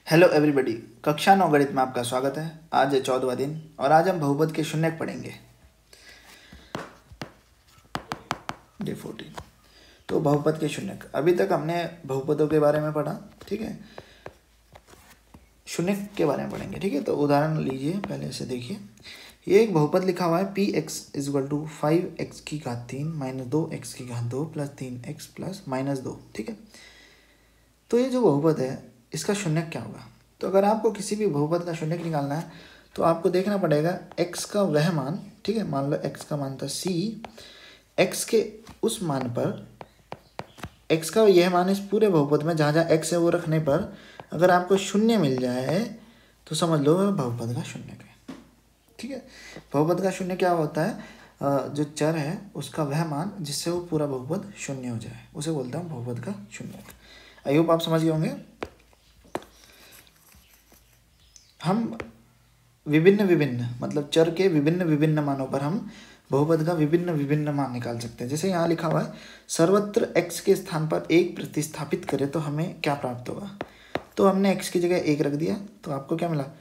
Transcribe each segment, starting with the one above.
Hello everybody. कक्षा 9 गणित में आपका स्वागत है। आज है 14वां दिन और आज हम बहुपद के शून्यक पढ़ेंगे। डे 14। तो बहुपद के शून्यक, अभी तक हमने बहुपदों के बारे में पढ़ा, ठीक है। शून्यक के बारे में पढ़ेंगे, ठीक है। तो उदाहरण लीजिए, पहले से देखिए। ये एक बहुपद लिखा हुआ है, P x equal to 5x की घात 3 माइनस 2x की घात 2 प्लस 3x प्लस माइनस 2, ठीक है। तो ये जो बहुपद है इसका शून्यक क्या होगा? तो अगर आपको किसी भी बहुपद का शून्यक निकालना है तो आपको देखना पड़ेगा x का वह मान, ठीक है। मान लो x का मान था c, x के उस मान पर, x का यह मान इस पूरे बहुपद में जहाँ जहाँ x है वो रखने पर अगर आपको शून्य मिल जाए तो समझ लो वह बहुपद का शून्यक है, ठीक है। बहुपद का शून्य क्या होता है? जो चर है उसका वह मान जिससे वो पूरा बहुपद शून्य हो जाए उसे बोलते हैं बहुपद का शून्यक। आई होप आप समझ गए होंगे। हम विभिन्न मतलब चर के विभिन्न मानों पर हम बहुपद का विभिन्न मान निकाल सकते हैं। जैसे यहाँ लिखा हुआ है, सर्वत्र x के स्थान पर 1 प्रतिस्थापित करें तो हमें क्या प्राप्त होगा। तो हमने x की जगह 1 रख दिया तो आपको क्या मिला?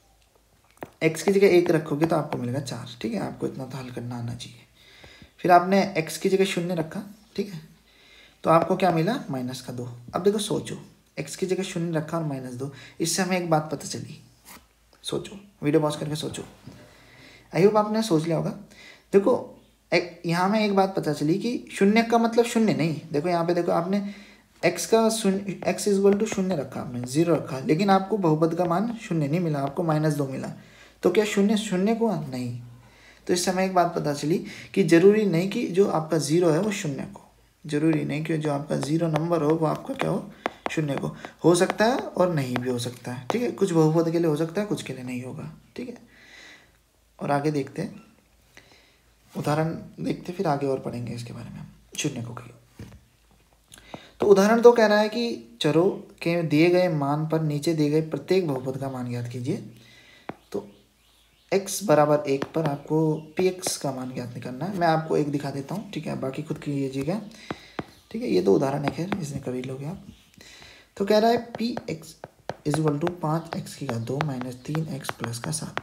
x की जगह 1 रखोगे तो आपको मिलेगा 4, ठीक है। आपको इतना तो हल करना आना चाहिए। फिर आपने x की जगह 0 रखा, ठीक है, तो आपको क्या मिला? -2। अब देखो, सोचो, x की जगह 0 रखा और -2, इससे हमें एक बात पता चली। सोचो, वीडियो पॉज करके सोचो। आई होप आपने सोच लिया होगा। देखो, यहाँ में एक बात पता चली कि शून्य का मतलब शून्य नहीं। देखो यहाँ पे, देखो आपने x का शून्य, x इजल टू 0 रखा, आपने 0 रखा, लेकिन आपको बहुपद का मान 0 नहीं मिला, आपको -2 मिला। तो क्या शून्य शून्य को? नहीं। तो इस समय एक बात पता चली कि जरूरी नहीं कि जो आपका 0 है वो शून्य को, जरूरी नहीं कि जो आपका 0 नंबर हो वो आपका क्या हो? शून्य को। हो सकता है और नहीं भी हो सकता है, ठीक है। कुछ बहुपद के लिए हो सकता है, कुछ के लिए नहीं होगा, ठीक है। और आगे देखते हैं, उदाहरण देखते फिर आगे और पढ़ेंगे इसके बारे में हम शून्यकों की। तो उदाहरण तो कह रहा है कि चरों के दिए गए मान पर नीचे दिए गए प्रत्येक बहुपद का मान ज्ञात कीजिए। तो x बराबर 1 पर आपको px का मान ज्ञात करना है। मैं आपको एक दिखा देता हूँ, ठीक है, बाकी खुद कीजिएगा, ठीक है। ये तो उदाहरण है, खैर इसने कर ही लोगे आप। तो कह रहा है px इजल टू 5x की घात 2 माइनस 3x प्लस का 7।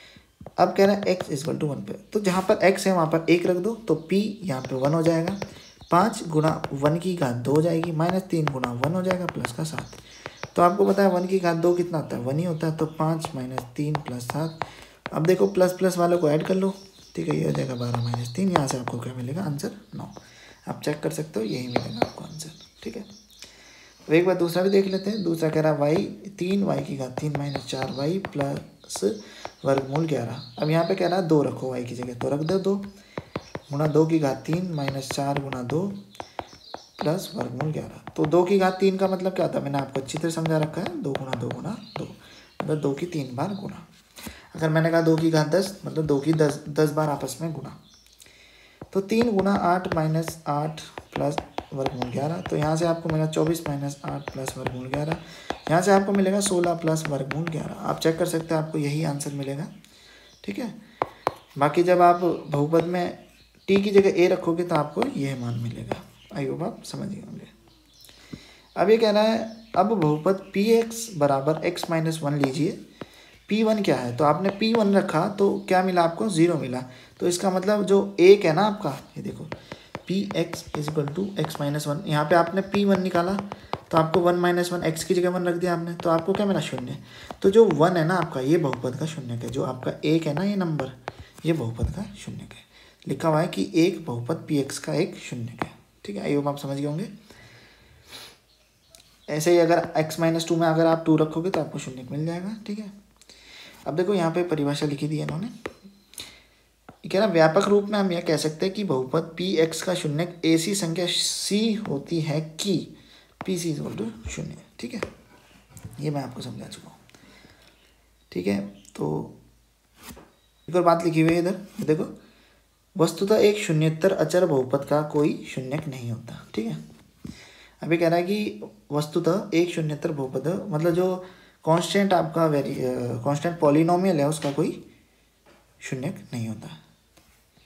अब कह रहा है x इजल टू 1 पे, तो जहाँ पर x है वहाँ पर 1 रख दो तो p यहाँ पे 1 हो जाएगा। 5 गुणा 1 की घात 2 हो जाएगी, माइनस 3 गुणा 1 हो जाएगा, प्लस का 7। तो आपको पता है 1 की घात 2 कितना होता है? 1 ही होता है। तो 5 माइनस 3 प्लस 7। अब देखो प्लस प्लस वालों को ऐड कर लो, ठीक है। ये हो जाएगा 12 माइनस 3। यहाँ से आपको क्या मिलेगा? आंसर 9। आप चेक कर सकते हो, यही मिलेगा आपको आंसर, ठीक है। तो एक बार दूसरा भी देख लेते हैं। दूसरा कह रहा है वाई 3y की घात 3 माइनस 4y प्लस वर्गमूल 11। अब यहाँ पे कह रहा है 2 रखो y की जगह, तो रख दो 2 गुणा 2 की घात 3 माइनस 4 गुणा 2 प्लस वर्गमूल 11। तो 2 की घात 3 का मतलब क्या होता है? मैंने आपको अच्छी तरह समझा रखा है। 2 गुणा 2 गुणा 2 मतलब 2 की 3 बार गुणा। अगर मैंने कहा 2 की घात 10 मतलब 2 की 10 बार आपस में गुणा। तो 3 गुणा 8 माइनस 8 प्लस वर्गमूल 11। तो यहाँ से आपको मिला 24 माइनस 8 प्लस वर्गमूल 11। यहाँ से आपको मिलेगा 16 प्लस वर्गमूल 11। आप चेक कर सकते हैं, आपको यही आंसर मिलेगा, ठीक है। बाकी जब आप बहुपद में t की जगह a रखोगे तो आपको यह मान मिलेगा। आई होप आप समझ गए होंगे। अब ये कह रहा है, अब बहुपद px बराबर x माइनस 1 लीजिए। p1 क्या है? तो आपने p1 रखा तो क्या मिला आपको? 0 मिला। तो इसका मतलब जो एक है ना आपका, ये देखो px equal two x minus 1, यहाँ पे आपने p1 निकाला तो आपको 1 माइनस 1, x की जगह 1 रख दिया आपने, तो आपको क्या मिला? 0। तो जो 1 है ना आपका, ये बहुपद का शून्यक है। जो आपका 1 है ना, ये नंबर, ये बहुपद का शून्यक है। लिखा हुआ है कि एक बहुपद px का एक शून्यक है, ठीक है। आई होप आप समझ गए होंगे। ऐसे ही अगर x माइनस 2 में अगर आप 2 रखोगे तो आपको शून्यक मिल जाएगा, ठीक है। अब देखो यहाँ पे परिभाषा लिखी दी है इन्होंने। कह रहा व्यापक रूप में हम यह कह सकते हैं कि बहुपद px का शून्यक ऐसी संख्या c होती है कि pc इक्वल टू 0, ठीक है। ये मैं आपको समझा चुका हूँ, ठीक है। तो एक और बात लिखी हुई है इधर, देखो, वस्तुतः एक शून्येतर अचर बहुपद का कोई शून्यक नहीं होता, ठीक है। अभी कह रहा है कि वस्तुतः एक शून्येतर बहुपद मतलब जो कांस्टेंट आपका कांस्टेंट पॉलिनोमियल है उसका कोई शून्यक नहीं होता,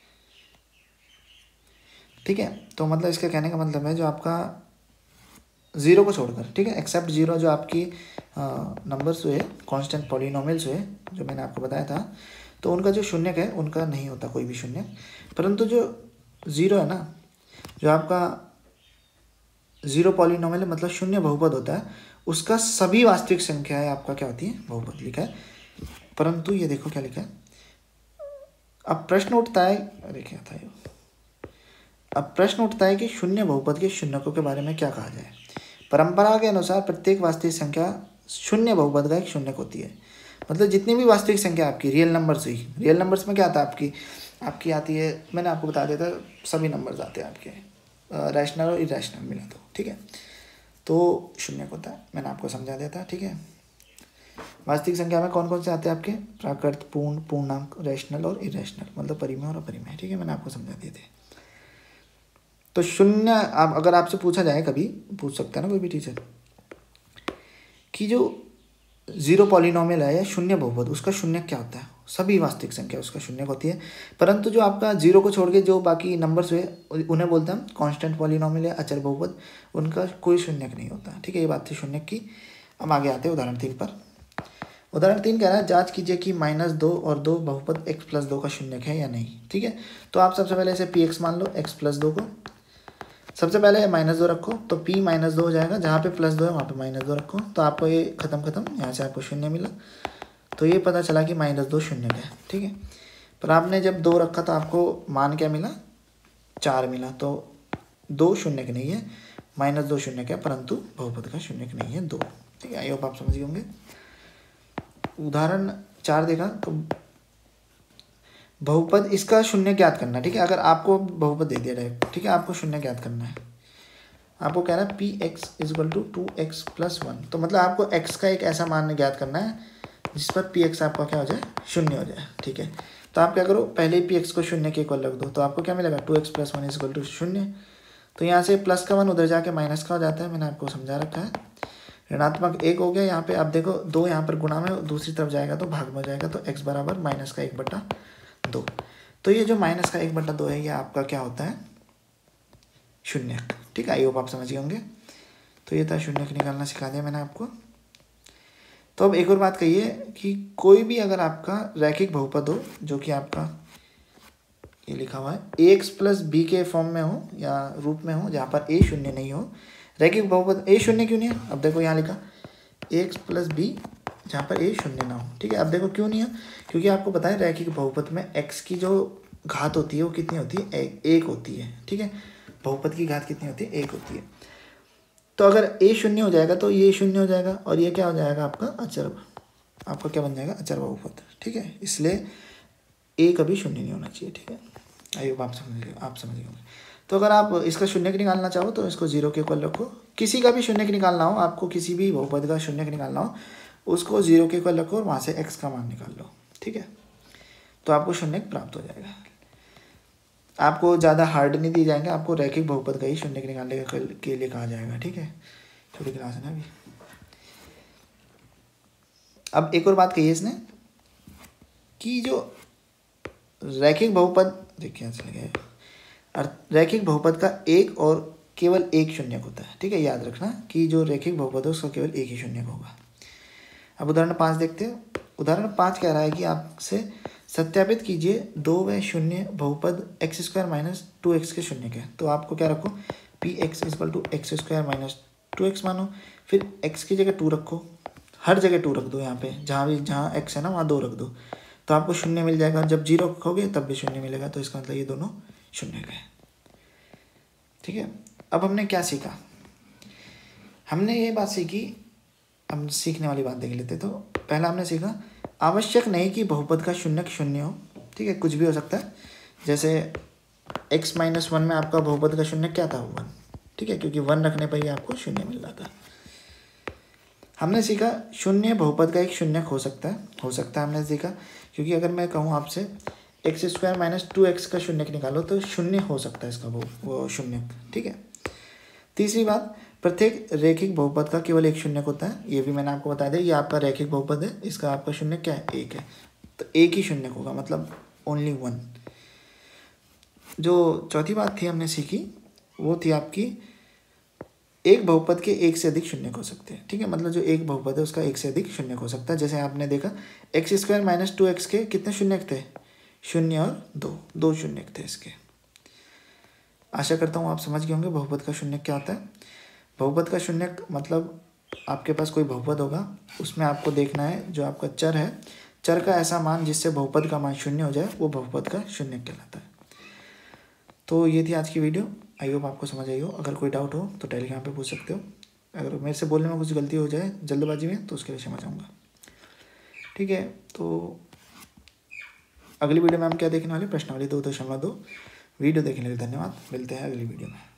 ठीक है। तो मतलब इसका कहने का मतलब है जो आपका ज़ीरो को छोड़कर, ठीक है, एक्सेप्ट ज़ीरो, जो आपकी नंबर्स हुए कांस्टेंट पॉलिनोमियल्स हुए जो मैंने आपको बताया था, तो उनका जो शून्यक है उनका नहीं होता कोई भी शून्यक, परंतु जो ज़ीरो है ना, जो आपका ज़ीरो पॉलिनोमियल मतलब शून्य बहुपद होता है, उसका सभी वास्तविक संख्याएं आपका क्या होती है, बहुपद लिखा है। परंतु ये देखो क्या लिखा है, अब प्रश्न उठता है, अरे क्या था ये, अब प्रश्न उठता है कि शून्य बहुपद के शून्यकों के बारे में क्या कहा जाए। परंपरा के अनुसार प्रत्येक वास्तविक संख्या शून्य बहुपद का एक शून्यक होती है। मतलब जितनी भी वास्तविक संख्या आपकी रियल नंबर्स हुई, रियल नंबर्स में क्या आता है आपकी आती है, मैंने आपको बता दिया था, सभी नंबर्स आते हैं आपके, रैशनल और इरेशनल मिला तो, ठीक है, तो शून्यक होता है, मैंने आपको समझा दिया था, ठीक है। वास्तविक संख्या में कौन कौन से आते हैं आपके, प्राकृत, पूर्ण, पूर्णांक, रैशनल और इरेशनल, मतलब परिमेय और अपरिमेय, ठीक है, मैंने आपको समझा दिए थे। तो शून्य, आप अगर आपसे पूछा जाए, कभी पूछ सकता है ना कोई भी टीचर, कि जो ज़ीरो पॉलिनोमियल है या शून्य बहुपद, उसका शून्य क्या होता है, सभी वास्तविक संख्या उसका शून्य होती है, परंतु जो आपका जीरो को छोड़ के जो बाकी नंबर्स हुए उन्हें बोलते हैं हम कांस्टेंट पॉलिनोमियल या अचर बहुपद, उनका कोई शून्यक नहीं होता, ठीक है, ये बात थी शून्यक की। हम आगे आते हैं उदाहरण 3 पर। उदाहरण 3 कह रहा है, जांच कीजिए कि -2 और 2 बहुपद x+2 का शून्यक है या नहीं, ठीक है। तो आप सबसे पहले इसे px मान लो, x+2 को सबसे पहले -2 रखो, तो p -2 हो जाएगा, जहाँ पे +2 है वहाँ पे -2 रखो, तो आपको ये खत्म, यहाँ से आपको शून्य मिला, तो ये पता चला कि -2 शून्य है, ठीक है। पर आपने जब 2 रखा तो आपको मान क्या मिला, 4 मिला, तो 2 शून्यक नहीं है, -2 शून्यक है, परंतु बहुपद का शून्यक नहीं है 2, ठीक है। आई होप आप समझ गए होंगे। उदाहरण 4 देखा, तो बहुपद, इसका शून्य ज्ञात करना, ठीक है। अगर आपको बहुपद दे दिया डायरेक्ट, ठीक है, आपको शून्य ज्ञात करना है, आपको कह रहा है px = 2x+1, तो मतलब आपको x का एक ऐसा मान ज्ञात करना है जिस पर px आपका क्या हो जाए, शून्य हो जाए, ठीक है। तो आप क्या करो, पहले ही px को शून्य के इक्वल रख दो, तो आपको क्या मिलेगा, 2x+1 = 0। तो यहाँ से प्लस का 1 उधर जाके माइनस का हो जाता है, मैंने आपको समझा रखा है। ऋणात्मक 1 हो गया, यहाँ पे आप देखो 2 यहाँ पर गुणा में, दूसरी तरफ जाएगा तो भाग में हो जाएगा, तो x बराबर -1/2। तो ये जो -1/2 है, ये आपका क्या होता है, शून्यक, ठीक है। आई होप आप समझ गए होंगे। तो ये था शून्यक निकालना, सिखा दिया मैंने आपको। तो अब एक और बात कहिए कि कोई भी अगर आपका रैखिक बहुपद हो, जो कि आपका ये लिखा हुआ है ax + b के फॉर्म में हो या रूप में हो, जहाँ पर a शून्य नहीं हो, रैखिक बहुपद a शून्य क्यों नहीं है, अब देखो यहाँ लिखा ax + b, जहाँ पर a शून्य ना हो, ठीक है। अब देखो क्यों नहीं है, क्योंकि आपको पता है रैखिक बहुपद में x की जो घात होती है वो कितनी होती है, 1 होती है, ठीक है। बहुपद की घात कितनी होती है, 1 होती है। तो अगर a शून्य हो जाएगा तो ये शून्य हो जाएगा, और ये क्या हो जाएगा आपका अचर, आपका क्या बन जाएगा, अचर बहुपद, ठीक है। इसलिए a कभी शून्य नहीं होना चाहिए, ठीक है। आई होप आप समझ गए। तो अगर आप इसका शून्यक निकालना चाहो तो इसको 0 के इक्वल रखो, किसी का भी शून्यक निकालना हो आपको, किसी भी बहुपद का शून्यक निकालना हो, उसको 0 के इक्वल रखो और वहाँ से x का मान निकाल लो, ठीक है। तो आपको शून्यक प्राप्त हो जाएगा। आपको ज़्यादा हार्ड नहीं दिए जाएंगे, आपको रैखिक बहुपद का ही शून्यक निकालने के लिए कहा जाएगा, ठीक है। छोटी क्लास है ना अभी। अब एक और बात कही है इसने कि जो रैखिक बहुपद, देखिए चल गया, रैखिक बहुपद का एक और केवल एक शून्यक होता है, ठीक है। याद रखना कि जो रैखिक बहुपद है उसका केवल एक ही शून्यक होगा। अब उदाहरण 5 देखते हैं। उदाहरण 5 कह रहा है कि आपसे सत्यापित कीजिए 2 व 0 बहुपद x² - 2x के शून्यक है। तो आपको क्या रखो, px = x² - 2x मानो, फिर x की जगह 2 रखो, हर जगह 2 रख दो, यहाँ पे जहाँ x है ना वहाँ 2 रख दो, तो आपको शून्य मिल जाएगा। जब 0 रखोगे तब भी शून्य मिलेगा, तो इसका मतलब ये दोनों शून्य है, ठीक है। अब हमने क्या सीखा, हमने ये बात सीखी, हम सीखने वाली बात देख लेते। तो पहला हमने सीखा, आवश्यक नहीं कि बहुपद का शून्यक शून्य हो, ठीक है, कुछ भी हो सकता है। जैसे x-1 में आपका बहुपद का शून्यक क्या था, 1, ठीक है, क्योंकि 1 रखने पर ही आपको शून्य मिल रहा था। हमने सीखा शून्य बहुपद का एक शून्यक हो सकता है हमने सीखा, क्योंकि अगर मैं कहूँ आपसे x² - 2x का शून्यक निकालो तो शून्य हो सकता है इसका वो शून्यक, ठीक है। तीसरी बात, प्रत्येक रैखिक बहुपद का केवल एक शून्यक होता है, ये भी मैंने आपको बता दिया। ये आपका रैखिक बहुपद है, इसका आपका शून्यक क्या है, 1 है, तो एक ही शून्यक होगा, मतलब ओनली 1। जो चौथी बात थी हमने सीखी वो थी आपकी एक बहुपद के एक से अधिक शून्यक हो सकते हैं। ठीक है, मतलब जो एक बहुपद है उसका एक से अधिक शून्यक हो सकता है। जैसे आपने देखा x² माइनस 2x के कितने शून्यक थे, 0 और 2 शून्यक थे इसके। आशा करता हूँ आप समझ गए होंगे बहुपद का शून्यक क्या होता है। बहुपद का शून्यक मतलब आपके पास कोई बहुपद होगा, उसमें आपको देखना है जो आपका चर है, चर का ऐसा मान जिससे बहुपद का मान 0 हो जाए, वो बहुपद का शून्यक कहलाता है। तो ये थी आज की वीडियो, आई होप आपको समझ आई हो। अगर कोई डाउट हो तो टेलीग्राम पे पूछ सकते हो। अगर मेरे से बोलने में कुछ गलती हो जाए जल्दबाजी में तो उसके लिए क्षमा चाहूँगा। ठीक है, तो अगली वीडियो में हम क्या देखने वाले, प्रश्नावली 2.2। वीडियो देखने के लिए धन्यवाद, मिलते हैं अगली वीडियो में।